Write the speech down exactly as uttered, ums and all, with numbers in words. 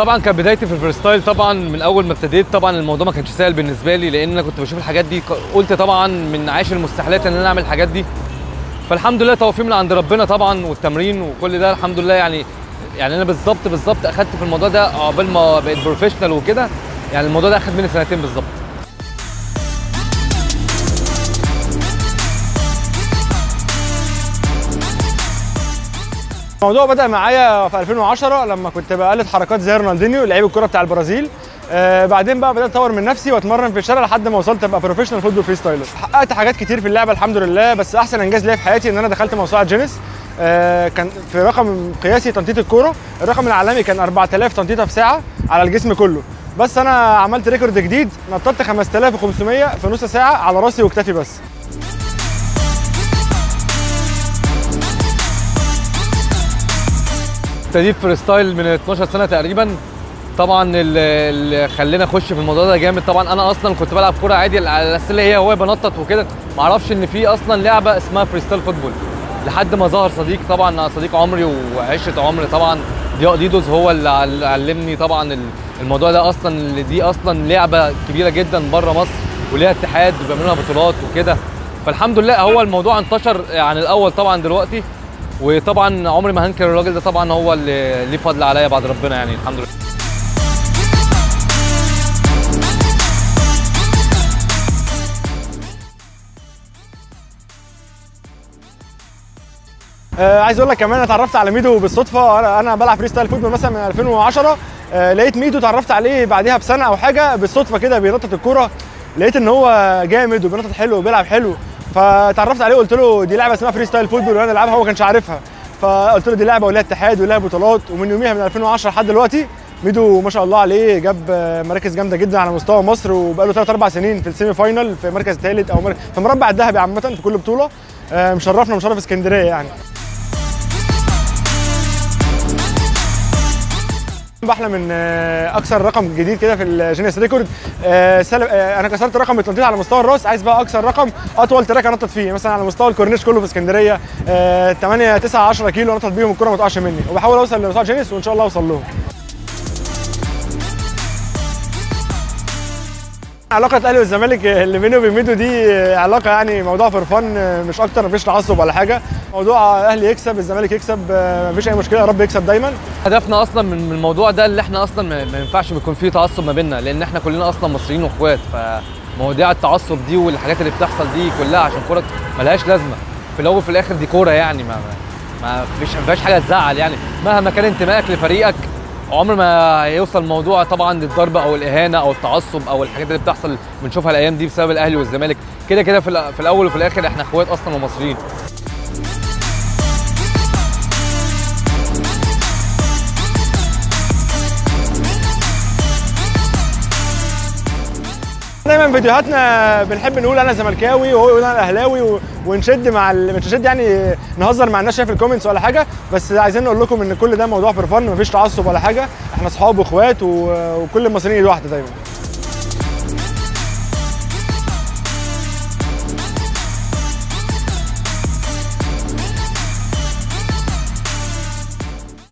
طبعا كانت بدايتي في الفريستايل. طبعا من اول ما ابتديت طبعا الموضوع ما كانش سهل بالنسبه لي، لان انا كنت بشوف الحاجات دي قلت طبعا من عاش المستحيلات ان انا اعمل الحاجات دي. فالحمد لله توفيق من عند ربنا طبعا والتمرين وكل ده الحمد لله. يعني يعني انا بالظبط بالظبط اخدت في الموضوع ده عقبال ما بقيت بروفيشنال وكده. يعني الموضوع ده اخد مني سنتين بالظبط. الموضوع بدأ معايا في ألفين وعشرة لما كنت بقلد حركات زي رونالدينيو لعيب الكرة بتاع البرازيل. آه بعدين بقى بدأت أطور من نفسي وأتمرن في الشارع لحد ما وصلت أبقى بروفيشنال فوتبول فري ستايلر. حققت حاجات كتير في اللعبة الحمد لله، بس أحسن إنجاز ليا في حياتي إن أنا دخلت موسوعة جينيس. آه كان في رقم قياسي تنطيط الكورة، الرقم العالمي كان أربعة آلاف تنطيطة في ساعة على الجسم كله، بس أنا عملت ريكورد جديد، نططت خمسة آلاف وخمسمية في نص ساعة على راسي وكتفي بس. ابتديت فريستايل من اتناشر سنه تقريبا. طبعا اللي خلاني اخش في الموضوع ده جامد، طبعا انا اصلا كنت بلعب كوره عادي على اساس اللي هي هو بنطط وكده، ما اعرفش ان في اصلا لعبه اسمها فريستايل فوتبول لحد ما ظهر صديق طبعا صديق عمري وعشره عمري طبعا ضياء ديدوز، هو اللي علمني طبعا الموضوع ده اصلا. اللي دي اصلا لعبه كبيره جدا بره مصر وليها اتحاد وبيعملوا لها بطولات وكده. فالحمد لله هو الموضوع انتشر عن الاول طبعا دلوقتي، وطبعا عمري ما هنكر الراجل ده طبعا هو اللي ليه فضل عليا بعد ربنا يعني الحمد لله. آه عايز اقول لك كمان انا اتعرفت على ميدو بالصدفه. انا انا بلعب فري ستايل فوتبول مثلا من ألفين وعشرة. آه لقيت ميدو اتعرفت عليه بعدها بسنه او حاجه بالصدفه كده بينطط الكوره، لقيت ان هو جامد وبينطط حلو وبيلعب حلو، فتعرفت عليه قلت له دي لعبه اسمها فري ستايل فوتبول وانا العبها، هو ما كانش عارفها. فقلت له دي لعبه ولها اتحاد ولها بطولات، ومن يوميها من ألفين وعشرة لحد دلوقتي ميدو ما شاء الله عليه جاب مراكز جامده جدا على مستوى مصر، وبقى له ثلاث اربع سنين في السيمي فاينال في مركز ثالث او مركز في مربع الذهبي عامه في كل بطوله. مشرفنا ومشرف اسكندريه يعني. بحلم ان اكسر رقم جديد كده في الجينيس ريكورد. انا كسرت رقم التنطيط على مستوى الراس، عايز بقى اكسر رقم اطول تراك انطط فيه مثلا على مستوى الكورنيش كله في اسكندريه. تمانية تسعة عشرة كيلو انطط بيهم الكوره ما تقعش مني، وبحاول اوصل لمستوى جينيس وان شاء الله اوصل لهم. علاقة الأهلي والزمالك اللي بيني وبين ميدو دي علاقة يعني موضوع فور فن مش أكتر، مفيش تعصب ولا حاجة. موضوع أهلي يكسب الزمالك يكسب مفيش أي مشكلة، يا رب يكسب دايما. هدفنا أصلا من الموضوع ده اللي إحنا أصلا ما ينفعش يكون فيه تعصب ما بيننا، لأن إحنا كلنا أصلا مصريين وإخوات، فمواضيع التعصب دي والحاجات اللي بتحصل دي كلها عشان كورة ملهاش لازمة. في الأول وفي الآخر دي كورة يعني ما ما فيش ما فيهاش حاجة تزعل يعني، مهما كان انتمائك لفريقك عمر ما هيوصل الموضوع طبعا للضرب او الاهانه او التعصب او الحاجات اللي بتحصل بنشوفها الايام دي بسبب الاهلي والزمالك. كده كده في الاول وفي الاخر احنا اخوات اصلا ومصريين. دايما فيديوهاتنا بنحب نقول انا زملكاوي وهو يقول انا اهلاوي، ونشد مع ال... مش نشد يعني نهزر مع الناس شايف الكومنتس ولا حاجه، بس عايزين نقول لكم ان كل ده موضوع فور فن، مفيش تعصب ولا حاجه، احنا اصحاب واخوات و... وكل المصريين ايد واحده دايما.